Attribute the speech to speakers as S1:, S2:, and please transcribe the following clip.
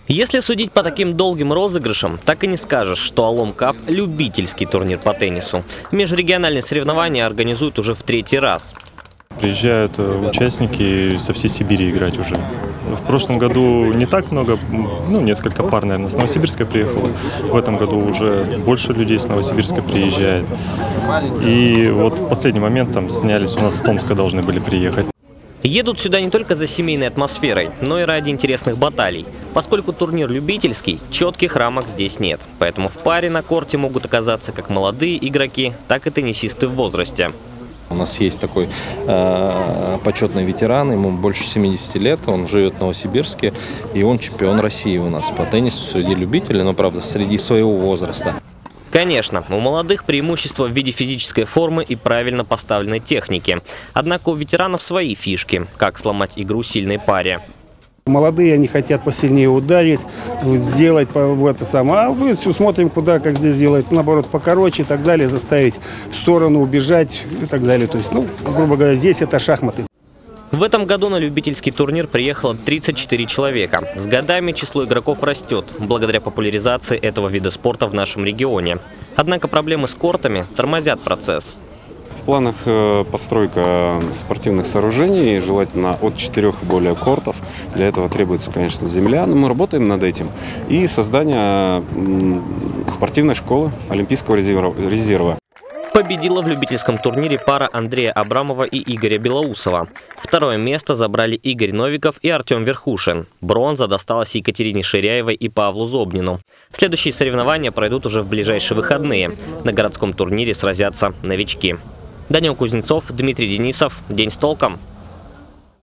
S1: Если судить по таким долгим розыгрышам, так и не скажешь, что Алом Кап – любительский турнир по теннису. Межрегиональные соревнования организуют уже в 3-й раз.
S2: Приезжают участники со всей Сибири играть уже. В прошлом году не так много, несколько пар, наверное, с Новосибирска приехало. В этом году уже больше людей с Новосибирска приезжает. И вот в последний момент там снялись, у нас с Томска должны были приехать.
S1: Едут сюда не только за семейной атмосферой, но и ради интересных баталий. Поскольку турнир любительский, четких рамок здесь нет. Поэтому в паре на корте могут оказаться как молодые игроки, так и теннисисты в возрасте.
S3: У нас есть такой почетный ветеран, ему больше 70 лет, он живет в Новосибирске, и он чемпион России у нас по теннису среди любителей, но, правда, среди своего возраста.
S1: Конечно, у молодых преимущество в виде физической формы и правильно поставленной техники. Однако у ветеранов свои фишки, как сломать игру сильной паре.
S4: Молодые, они хотят посильнее ударить, сделать это самое. А мы все смотрим, куда, как здесь делать, наоборот, покороче и так далее, заставить в сторону убежать и так далее. То есть, грубо говоря, здесь это шахматы.
S1: В этом году на любительский турнир приехало 34 человека. С годами число игроков растет, благодаря популяризации этого вида спорта в нашем регионе. Однако проблемы с кортами тормозят процесс.
S5: В планах постройка спортивных сооружений, желательно от 4 и более кортов. Для этого требуется, конечно, земля, но мы работаем над этим. И создание спортивной школы Олимпийского резерва.
S1: Победила в любительском турнире пара Андрея Абрамова и Игоря Белоусова. Второе место забрали Игорь Новиков и Артем Верхушин. Бронза досталась Екатерине Ширяевой и Павлу Зобнину. Следующие соревнования пройдут уже в ближайшие выходные. На городском турнире сразятся новички. Данил Кузнецов, Дмитрий Денисов. День с толком.